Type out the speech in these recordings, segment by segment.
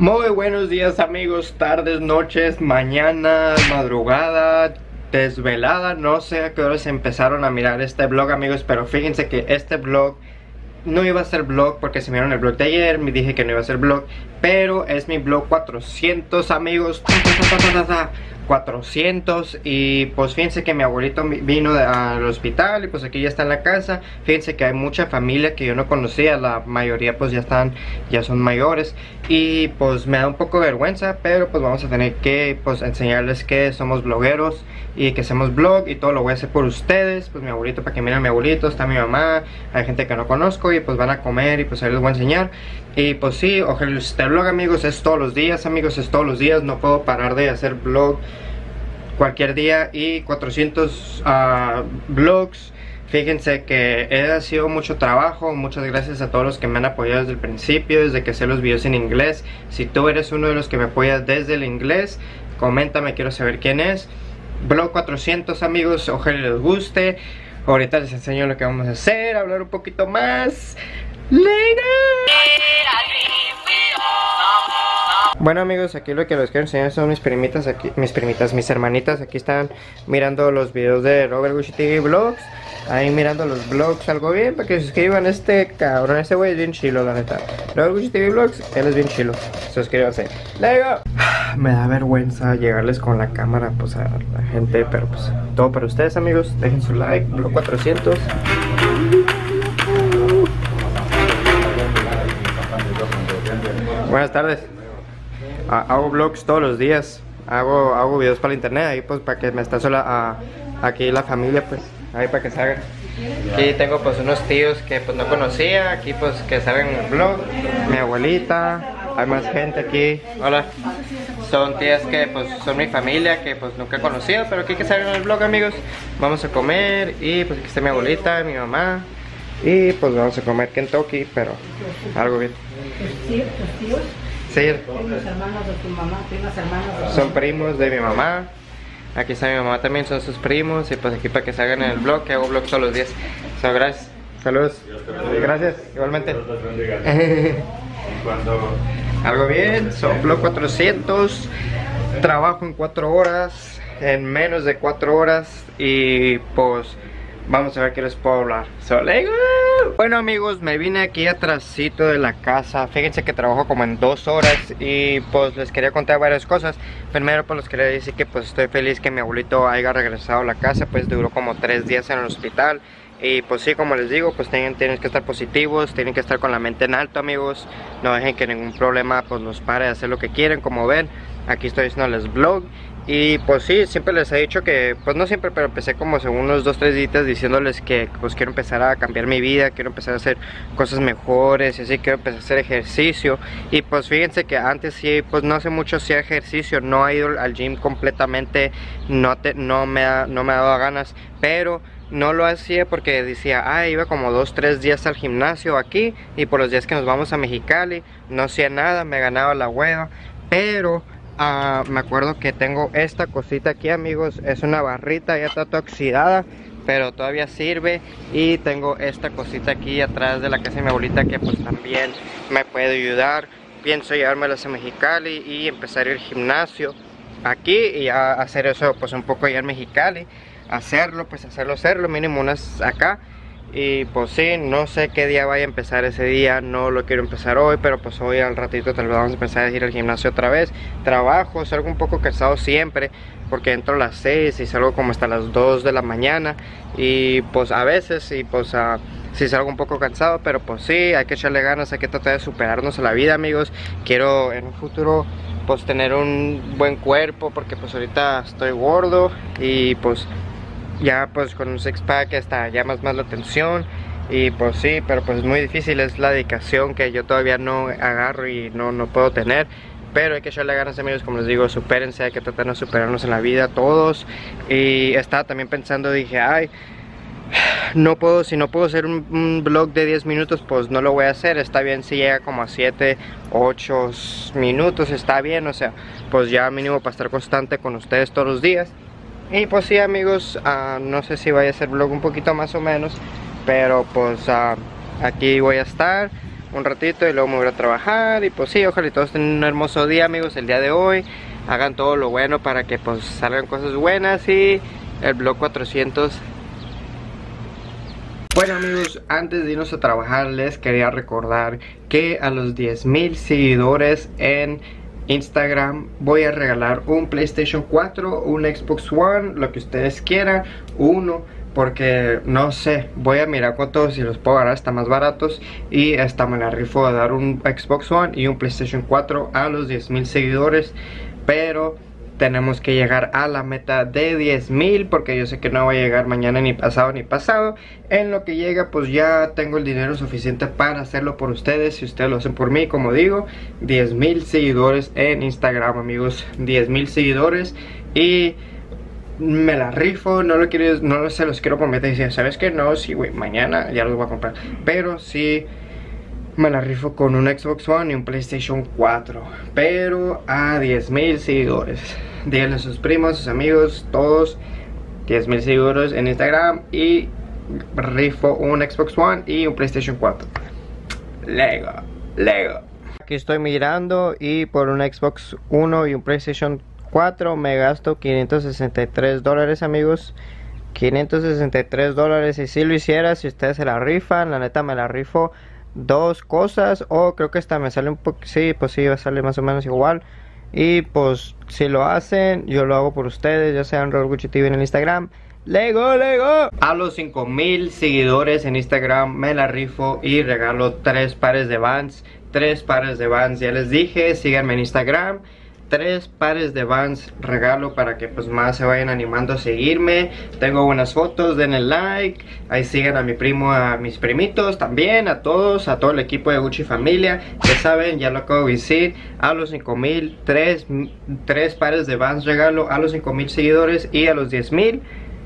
Muy buenos días amigos, tardes, noches, mañana, madrugada, desvelada. No sé a qué horas empezaron a mirar este vlog amigos, pero fíjense que este vlog no iba a ser vlog porque se miraron el vlog de ayer. Me dije que no iba a ser vlog, pero es mi vlog 400 amigos. 400. Y pues fíjense que mi abuelito vino al hospital y pues aquí ya está en la casa. Fíjense que hay mucha familia que yo no conocía, la mayoría pues ya son mayores. Y pues me da un poco de vergüenza, pero pues vamos a tener que pues enseñarles que somos blogueros y que hacemos vlog y todo lo voy a hacer por ustedes. Pues mi abuelito, para que miren a mi abuelito, está mi mamá, hay gente que no conozco y pues van a comer y pues ahí les voy a enseñar. Y pues sí, ojalá este vlog amigos es todos los días amigos, es todos los días, no puedo parar de hacer vlog cualquier día. Y 400 vlogs. Fíjense que ha sido mucho trabajo. Muchas gracias a todos los que me han apoyado desde el principio, desde que hice los videos en inglés. Si tú eres uno de los que me apoyas desde el inglés, coméntame, quiero saber quién es. Vlog 400 amigos, ojalá les guste. Ahorita les enseño lo que vamos a hacer, hablar un poquito más. Bueno amigos, aquí lo que les quiero enseñar son mis primitas, mis hermanitas. Aquí están mirando los videos de Robert Gucci TV Vlogs. Ahí mirando los vlogs, algo bien, para que se suscriban. Este cabrón, este güey es bien chilo, la neta. Robert Gucci TV Vlogs, él es bien chilo. Suscríbanse. ¡Let's go! Me da vergüenza llegarles con la cámara pues a la gente, pero pues todo para ustedes amigos. Dejen su like, Vlog 400. Buenas tardes. Hago vlogs todos los días. Hago videos para la internet. Ahí pues para que me está sola aquí la familia pues. Ahí para que salgan. Aquí tengo pues unos tíos que pues no conocía. Aquí pues que salgan en el vlog. Mi abuelita. Hay más gente aquí. Hola. Son tías que pues son mi familia, que pues nunca he conocido, pero aquí que salgan en el vlog amigos. Vamos a comer y pues aquí está mi abuelita, mi mamá. Y pues vamos a comer Kentucky, pero algo bien. ¿Tus tíos? Sí. ¿Primos hermanos de tu mamá? ¿Primos hermanos de tu mamá? Son primos de mi mamá. Aquí está mi mamá también, son sus primos. Y pues aquí para que salgan en el vlog, que hago vlogs todos los días. So, gracias. Saludos. Gracias, igualmente. Algo bien, son vlog 400. Trabajo en 4 horas, en menos de 4 horas. Y pues vamos a ver qué les puedo hablar. So, let's go. Bueno amigos, me vine aquí atrásito de la casa. Fíjense que trabajo como en 2 horas. Y pues les quería contar varias cosas. Primero pues les quería decir que pues estoy feliz que mi abuelito haya regresado a la casa. Pues duró como 3 días en el hospital. Y pues sí, como les digo, pues tienen que estar positivos, tienen que estar con la mente en alto amigos. No dejen que ningún problema pues los pare de hacer lo que quieren. Como ven, aquí estoy haciéndoles vlog. Y pues sí, siempre les he dicho que, pues no siempre, pero empecé como hace unos 2-3 días diciéndoles que pues quiero empezar a cambiar mi vida, quiero empezar a hacer cosas mejores, y así quiero empezar a hacer ejercicio. Y pues fíjense que antes sí, pues no hace mucho hacía ejercicio, no he ido al gym completamente, no me ha dado ganas, pero no lo hacía porque decía, iba como 2-3 días al gimnasio aquí, y por los días que nos vamos a Mexicali, no hacía nada, me ganaba la hueva, pero me acuerdo que tengo esta cosita aquí amigos, es una barrita, ya está toda oxidada, pero todavía sirve. Y tengo esta cosita aquí atrás de la casa de mi abuelita que pues también me puede ayudar. Pienso llevármelas a Mexicali y empezar el gimnasio aquí y a hacer eso pues un poco allá en Mexicali, hacerlo mínimo unas acá. Y pues sí, no sé qué día vaya a empezar ese día, no lo quiero empezar hoy, pero pues hoy al ratito tal vez vamos a empezar a ir al gimnasio otra vez. Trabajo, salgo un poco cansado siempre, porque entro a las 6 y salgo como hasta las 2 de la mañana. Y pues a veces, y pues sí salgo un poco cansado, pero pues sí, hay que echarle ganas, hay que tratar de superarnos a la vida amigos. Quiero en un futuro pues tener un buen cuerpo, porque pues ahorita estoy gordo y pues ya pues con un six pack hasta llamas más la atención. Y pues sí, pero pues es muy difícil, es la dedicación que yo todavía no agarro y no puedo tener. Pero hay que echarle ganas amigos, como les digo, supérense, hay que tratar de superarnos en la vida todos. Y estaba también pensando, dije, si no puedo hacer un vlog de 10 minutos, pues no lo voy a hacer. Está bien si llega como a 7, 8 minutos, está bien, o sea, pues ya mínimo para estar constante con ustedes todos los días. Y pues sí amigos, no sé si vaya a hacer vlog un poquito más o menos, pero pues aquí voy a estar. un ratito y luego me voy a trabajar. Y pues sí, ojalá y todos tengan un hermoso día, amigos, el día de hoy. Hagan todo lo bueno para que pues salgan cosas buenas y el vlog 400. Bueno, amigos, antes de irnos a trabajar les quería recordar que a los 10,000 seguidores en Instagram voy a regalar un PlayStation 4, un Xbox One, lo que ustedes quieran, uno, porque no sé, voy a mirar cuántos, si los puedo agarrar, están más baratos. Y hasta me la rifo a dar un Xbox One y un PlayStation 4 a los 10,000 seguidores. Pero tenemos que llegar a la meta de 10,000, porque yo sé que no va a llegar mañana ni pasado. En lo que llega pues ya tengo el dinero suficiente para hacerlo por ustedes. Si ustedes lo hacen por mí, como digo, 10,000 seguidores en Instagram, amigos, 10,000 seguidores. Y me la rifo, no se los quiero prometer. Decir, ¿sabes qué? No, sí, güey, mañana ya los voy a comprar. Pero sí me la rifo con un Xbox One y un PlayStation 4. Pero a 10,000 seguidores. Díganle a sus primos, sus amigos, todos. 10,000 seguidores en Instagram. Y rifo un Xbox One y un PlayStation 4. Lego. Aquí estoy mirando y por un Xbox 1 y un PlayStation 4 me gasto $563, amigos. $563. Y si lo hiciera, si ustedes se la rifan, la neta me la rifo dos cosas, o creo que esta me sale un poco, sí, pues sí, va a salir más o menos igual. Y pues si lo hacen, yo lo hago por ustedes, ya sea en Raúl Gucci TV en el Instagram. Lego. A los 5,000 seguidores en Instagram me la rifo y regalo 3 pares de Vans. 3 pares de Vans, ya les dije, síganme en Instagram. 3 pares de Vans regalo para que pues más se vayan animando a seguirme. Tengo buenas fotos, denle like. Ahí sigan a mi primo, a mis primitos también, a todos, a todo el equipo de Gucci Familia. Ya saben, ya lo acabo de decir. A los 5,000, 3 pares de Vans regalo a los 5,000 seguidores. Y a los 10,000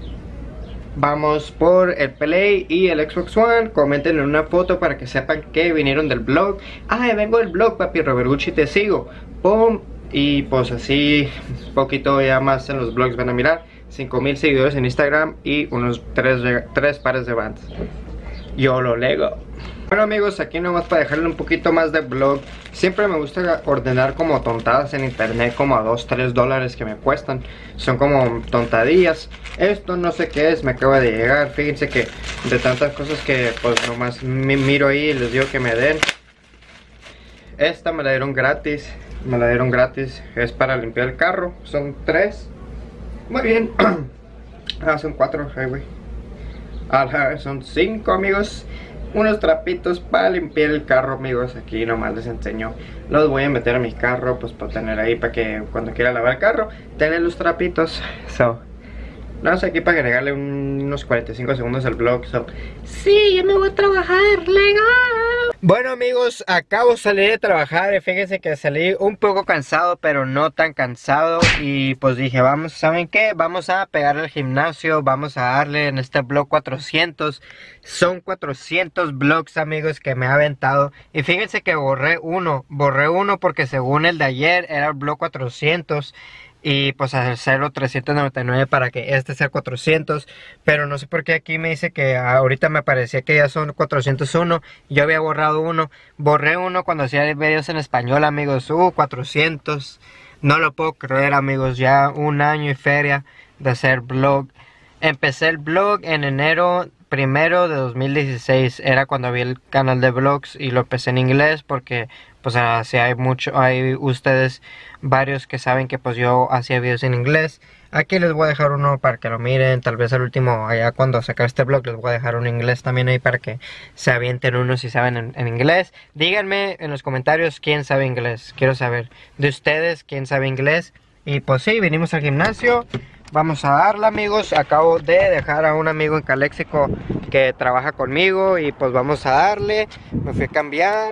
vamos por el Play y el Xbox One. Comenten en una foto para que sepan que vinieron del blog. Ay, vengo del blog, papi, Robert Gucci, te sigo. Pum. Y pues así, poquito ya más en los blogs van a mirar. 5,000 seguidores en Instagram y unos 3 pares de Vans. Yo lo lego. Bueno, amigos, aquí nomás para dejarle un poquito más de vlog. Siempre me gusta ordenar como tontadas en internet, como a $2-3 que me cuestan. Son como tontadillas. Esto no sé qué es, me acaba de llegar. Fíjense que de tantas cosas que pues nomás miro ahí y les digo que me den. Esta me la dieron gratis. Es para limpiar el carro. Son 3. Muy bien. Son 4, güey. Son 5, amigos. Unos trapitos para limpiar el carro, amigos. Aquí nomás les enseño. Los voy a meter a mi carro, pues para tener ahí, para que cuando quiera lavar el carro, tener los trapitos. No sé, aquí para agregarle unos 45 segundos al vlog. Sí, ya me voy a trabajar, legal. Bueno, amigos, acabo de salir de trabajar y fíjense que salí un poco cansado, pero no tan cansado. Y pues dije, vamos, ¿saben qué? Vamos a pegar al gimnasio, vamos a darle en este vlog 400. Son 400 vlogs, amigos, que me ha aventado. Y fíjense que borré uno porque según el de ayer era el vlog 400. Y pues hacerlo 399 para que este sea 400. Pero no sé por qué aquí me dice que ahorita me parecía que ya son 401. Yo había borrado uno. Borré uno cuando hacía videos en español, amigos. 400. No lo puedo creer, amigos. Ya un año y feria de hacer vlog. Empecé el vlog en enero 1 de 2016. Era cuando vi el canal de vlogs y lo empecé en inglés porque pues así hay ustedes varios que saben que pues yo hacía videos en inglés. Aquí les voy a dejar uno para que lo miren. Tal vez al último, allá cuando saque este vlog, les voy a dejar un inglés también ahí para que se avienten unos si saben en inglés. Díganme en los comentarios quién sabe inglés. Quiero saber de ustedes quién sabe inglés. Y pues sí, vinimos al gimnasio. Vamos a darle, amigos. Acabo de dejar a un amigo en Caléxico que trabaja conmigo y pues vamos a darle. Me fui a cambiar.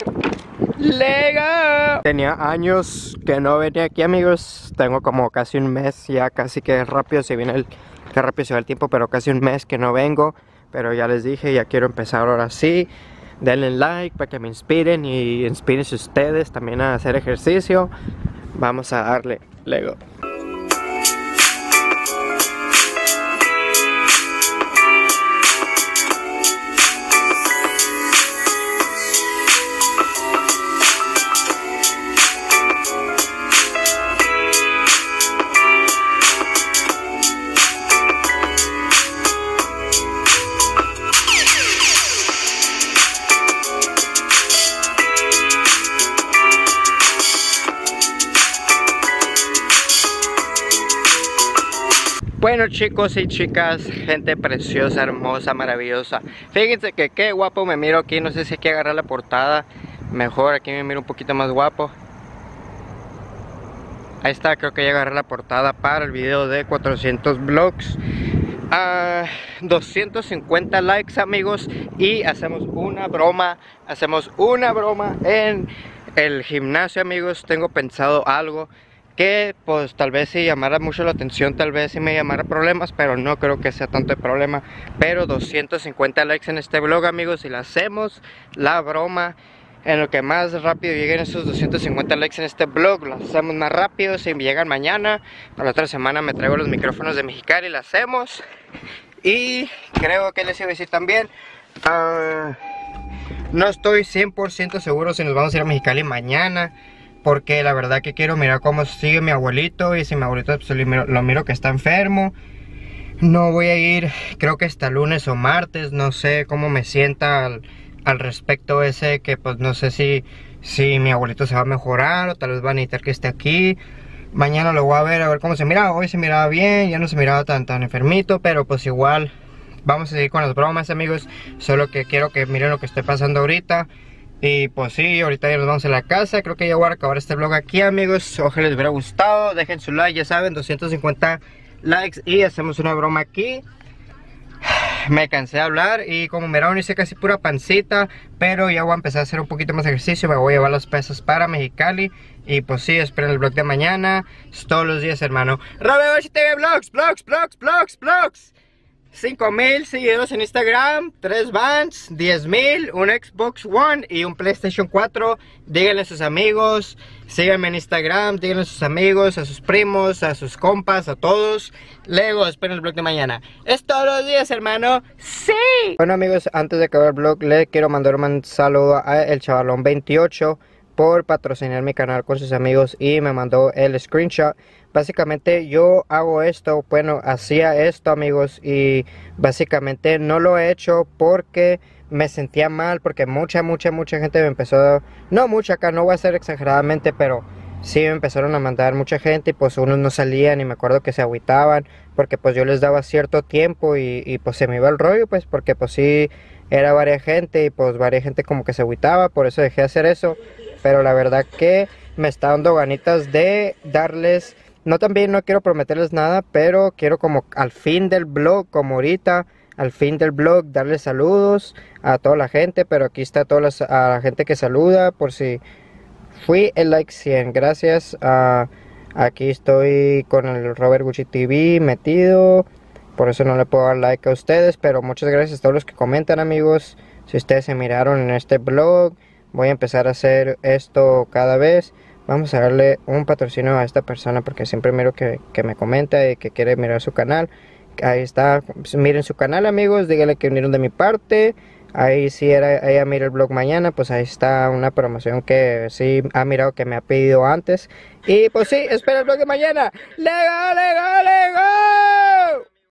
¡Lega! Tenía años que no venía aquí, amigos. Tengo como casi un mes, ya casi que rápido se viene que rápido se va el tiempo, pero casi un mes que no vengo. Pero ya les dije, ya quiero empezar ahora sí. Denle like para que me inspiren y inspírense ustedes también a hacer ejercicio. Vamos a darle, Lego. Bueno, chicos y chicas, gente preciosa, hermosa, maravillosa, fíjense que qué guapo me miro aquí. No sé si hay que agarrar la portada mejor, aquí me miro un poquito más guapo. Ahí está, creo que ya agarré la portada para el video de 400 vlogs. 250 likes, amigos, y hacemos una broma en el gimnasio, amigos. Tengo pensado algo que pues tal vez si llamara mucho la atención, tal vez si me llamara problemas, pero no creo que sea tanto de problema. Pero 250 likes en este vlog, amigos, y le hacemos la broma. En lo que más rápido lleguen esos 250 likes en este vlog, lo hacemos más rápido. Si me llegan mañana, para la otra semana me traigo los micrófonos de Mexicali y lo hacemos. Y creo que les iba a decir también, no estoy 100% seguro si nos vamos a ir a Mexicali mañana, porque la verdad que quiero mirar cómo sigue mi abuelito. Y si mi abuelito pues, lo miro que está enfermo, no voy a ir, creo que hasta lunes o martes. No sé cómo me sienta al respecto ese, que pues no sé si mi abuelito se va a mejorar o tal vez va a necesitar que esté aquí. Mañana lo voy a ver cómo se mira. Hoy se miraba bien, ya no se miraba tan enfermito, pero pues igual vamos a seguir con las bromas, amigos. Solo que quiero que miren lo que estoy pasando ahorita. Y pues sí, ahorita ya nos vamos a la casa. Creo que ya voy a acabar este vlog aquí, amigos. Ojalá les hubiera gustado, dejen su like, ya saben, 250 likes y hacemos una broma aquí. Me cansé de hablar y como miraron hice casi pura pancita, pero ya voy a empezar a hacer un poquito más ejercicio. Me voy a llevar los pesos para Mexicali. Y pues sí, esperen el vlog de mañana. Es todos los días, hermano. Robert TV Vlogs. 5,000 seguidores en Instagram, 3 vans, 10,000, un Xbox One y un PlayStation 4. Díganle a sus amigos, síganme en Instagram, díganle a sus amigos, a sus primos, a sus compas, a todos. Luego esperen el vlog de mañana. Es todos los días, hermano. ¡Sí! Bueno, amigos, antes de acabar el vlog, le quiero mandar un saludo a El Chavalón 28 por patrocinar mi canal con sus amigos y me mandó el screenshot. Básicamente yo hago esto, bueno, hacía esto, amigos, y básicamente no lo he hecho porque me sentía mal, porque mucha gente me empezó, no mucha acá, no voy a ser exageradamente, pero sí me empezaron a mandar mucha gente y pues unos no salían y me acuerdo que se agüitaban porque pues yo les daba cierto tiempo y pues se me iba el rollo, pues porque pues sí era varias gente y pues varias gente como que se agüitaba, por eso dejé de hacer eso. Pero la verdad que me está dando ganitas de darles, no quiero prometerles nada, pero quiero como al fin del vlog, como ahorita, al fin del vlog, darles saludos a toda la gente. Pero aquí está a la gente que saluda, por si fui el like 100, gracias. Aquí estoy con el Robert Gucci TV metido, por eso no le puedo dar like a ustedes, pero muchas gracias a todos los que comentan, amigos. Si ustedes se miraron en este vlog, voy a empezar a hacer esto cada vez. Vamos a darle un patrocinio a esta persona porque siempre miro que me comenta y que quiere mirar su canal. Ahí está, miren su canal, amigos, díganle que vinieron de mi parte. Ahí si ella mira el vlog mañana, pues ahí está una promoción que sí ha mirado que me ha pedido antes. Y pues sí, espera el vlog de mañana. ¡Lego!